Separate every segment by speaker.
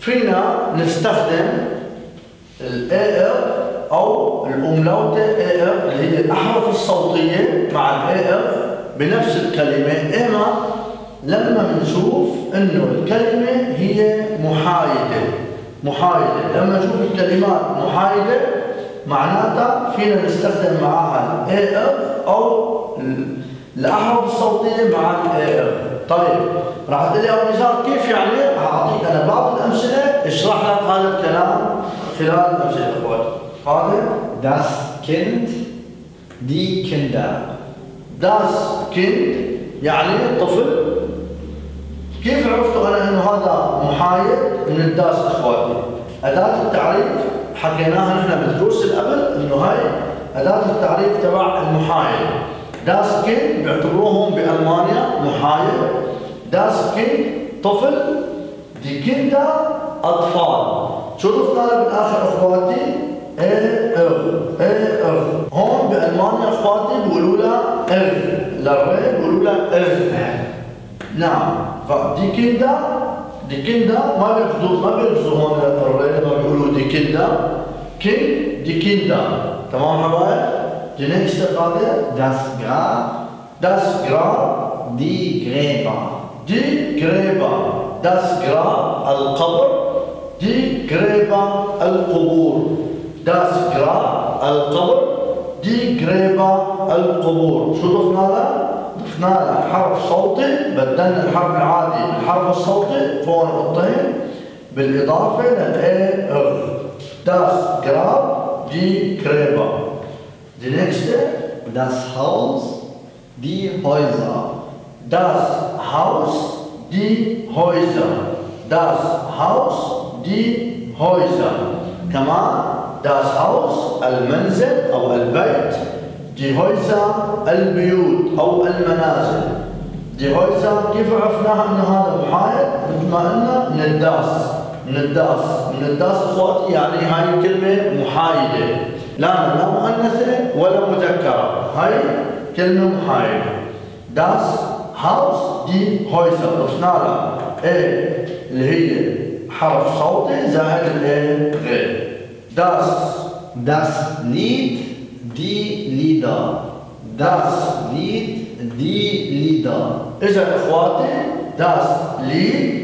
Speaker 1: فينا نستخدم AR أو الأملاوتة AR اللي هي الأحرف الصوتية مع AR بنفس الكلمة، إما لما بنشوف إنه الكلمة هي محايدة، لما نشوف الكلمات محايدة معناتها فينا نستخدم معها AR أو الأحرف الصوتية مع AR. طيب راح تقول لي يا أبو نزار كيف يعني؟ هعطيك أنا بعض الأمثلة اشرح لك هذا الكلام خلال الأمثلة إخواتي. هذا
Speaker 2: Das Kind, die Kinder.
Speaker 1: Das Kind يعني طفل. كيف عرفتوا أنا إنه هذا محايد من الداس إخواتي؟ أداة التعريف حكيناها نحن بالدروس اللي قبل إنه هاي أداة التعريف تبع المحايد. Das Kind بيعتبروهم بألمانيا محايد. Das Kind طفل. Die Kinder أطفال. شو ضفنا له بالآخر إخواتي؟ هون بألمانيا إخواتي بيقولوا لها للري بيقولوا لها نعم. فدي كيندا ما بيركزوا هون الري لما بيقولوا دي كيندا دي كيندا. تمام حبايب؟ دي نيكست قاعدة Das Grab
Speaker 2: Die Gräber.
Speaker 1: Das Grab القبر. Die Gräber القبور. Das Grab القبر. Die Gräber القبور. شو ضفنا له؟ ضفنا له حرف صوتي، بدلنا الحرف العادي بالحرف الصوتي فوق نقطتين بالإضافة لل Das Grab. Die Gräber. Die nächste.
Speaker 2: Das Haus, die Häuser.
Speaker 1: Das Haus, die Häuser. Das Haus, die Häuser. كمان das Haus المنزل أو البيت. Die Häuser البيوت أو المنازل. Die Häuser كيف عرفناها إنه هذا محايد؟ مثل ما قلنا من الداس إخواتي يعني هاي كلمة محايدة، لا مؤنثة ولا مذكرة، هاي كلمة محايدة. Das Haus die Häuser ضفنا لها اللي هي حرف صوتي زائد غير.
Speaker 2: Das Lied, die Lieder. Das Lied, die Lieder.
Speaker 1: إذا إخواتي das Lied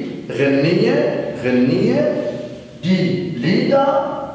Speaker 1: غنية die Lieder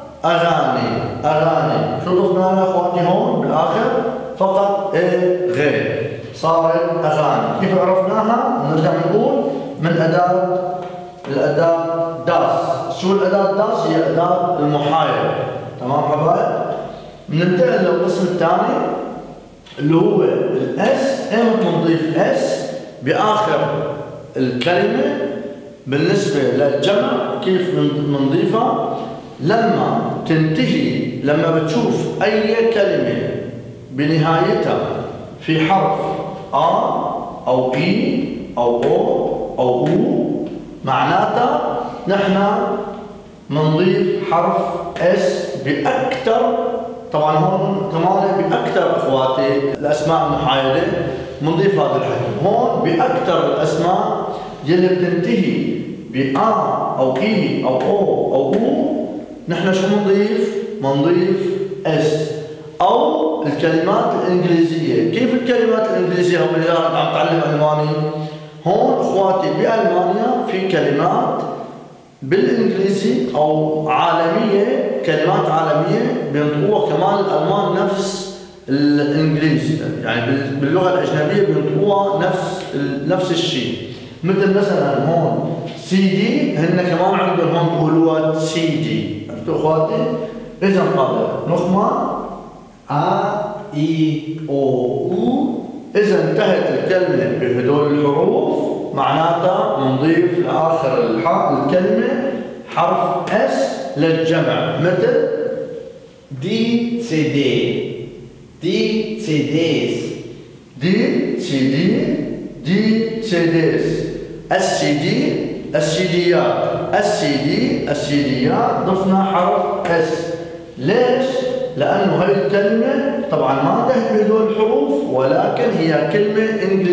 Speaker 1: أغاني. شو ضفنا لها إخواتي هون بالآخر؟ فقط غير صارت أغاني. كيف عرفناها؟ نرجع نقول من الأداة داس. شو الأداة داس؟ هي أداة المحايدة. تمام حبايب؟ بننتقل للقسم الثاني اللي هو الاس. ايمتى بنضيف اس بآخر الكلمة بالنسبة للجمع؟ كيف بنضيفها؟ لما تنتهي، لما بتشوف أي كلمة بنهايتها في حرف أو إي أو أو أو معناتها نحن بنضيف حرف اس بأكثر. طبعا هون كمان بأكثر إخواتي الأسماء المحايدة بنضيف هذا الحكي. هون بأكثر الأسماء يلي بتنتهي أو إي أو أو نحن شو بنضيف اس. أو الكلمات الإنجليزية. كيف الكلمات الإنجليزية؟ هم اللي عم تعلم ألماني. هون إخواتي بألمانيا في كلمات بالإنجليزي أو عالمية، كلمات عالمية بينطقوها كمان الألمان نفس الإنجليزي، يعني باللغة الأجنبية بينطقوها نفس الشيء. مثل مثلا هون CD هن كمان عندهم هون بيقولوها CD. عرفتوا إخواتي؟ إذا قال نخمة
Speaker 2: A-I-O-U.
Speaker 1: إذا انتهت الكلمة بهدول الحروف معناتها بنضيف لآخر الكلمة حرف اس للجمع، مثل
Speaker 2: Die CD. Die CDs.
Speaker 1: دي CDs. السيديات ضفنا حرف اس. ليش؟ لأنه هاي الكلمة طبعا ما انتهت بهدول الحروف ولكن هي كلمة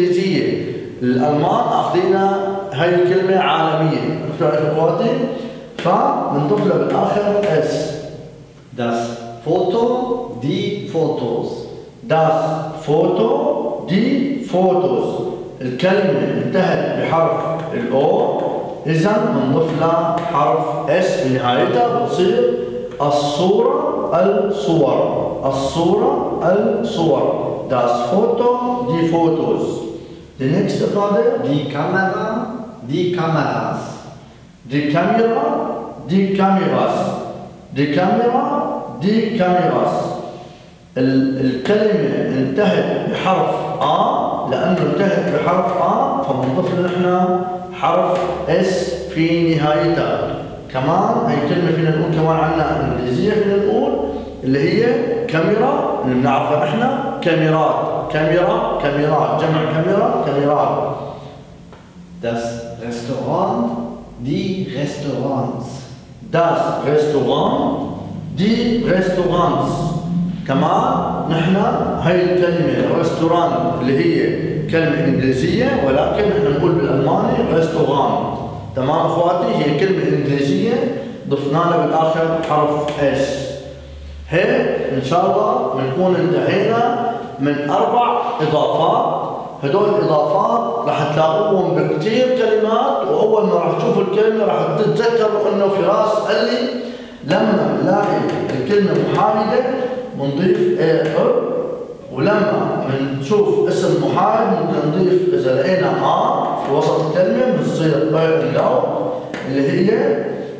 Speaker 1: إنجليزية. الألمان أخذينا هاي الكلمة عالمية. عرفتوا يا إخواتي؟ فبنضيف له بالاخر اس.
Speaker 2: Das Foto, die Fotos.
Speaker 1: Das Foto, die Fotos. الكلمة انتهت بحرف الاو، اذا بنضيف لها حرف اس بنهايتها، بتصير الصورة الصور. الصورة الصور. Das Foto, die Fotos. Die nächste Frage.
Speaker 2: Die Kamera, die Kameras.
Speaker 1: Die Kamera, die Kameras. Die Kamera, die Kameras. الكلمة انتهت بحرف آ، لأنه انتهت بحرف آ فبنضيف له نحن حرف اس في نهايتها. كمان هي كلمة فينا نقول كمان عنها انجليزية، فينا نقول اللي هي كاميرا، اللي بنعرفها نحن كاميرات. كاميرا، كاميرات، جمع كاميرا، كاميرات.
Speaker 2: Das Restaurant, die Restaurants.
Speaker 1: Das Restaurant, die Restaurants. كمان نحن هاي الكلمة ريستوران اللي هي كلمة إنجليزية، ولكن نحن نقول بالألماني ريستوران. تمام أخواتي؟ هي كلمة إنجليزية ضفنا لها بالآخر حرف اس. هيك إن شاء الله بنكون انتهينا من 4 إضافات. هدول الإضافات راح تلاقوهم بكثير كلمات، وأول ما راح تشوفوا الكلمة راح تتذكروا إنه فراس قال لي لما نلاقي الكلمة محايدة بنضيف ار، ولما بنشوف اسم محايد ممكن نضيف اذا لقينا في وسط الكلمه بتصير لو اللي هي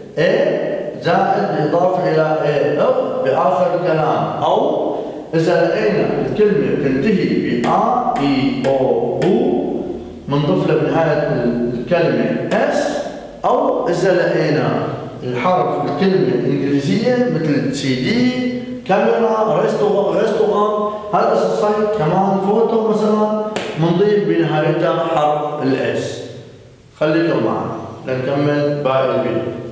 Speaker 1: زائد اضافه الى ار باخر الكلام، او اذا لقينا الكلمه بتنتهي اي او بنضيف لها بنهايه الكلمه اس، او اذا لقينا الحرف الكلمه الانجليزيه مثل سي دي، كاميرا، ريستوران، هذا الصيد كمان فوتو مثلا بنضيف بنهايتها حرف الاس. خليكم معنا لنكمل باقي الفيديو.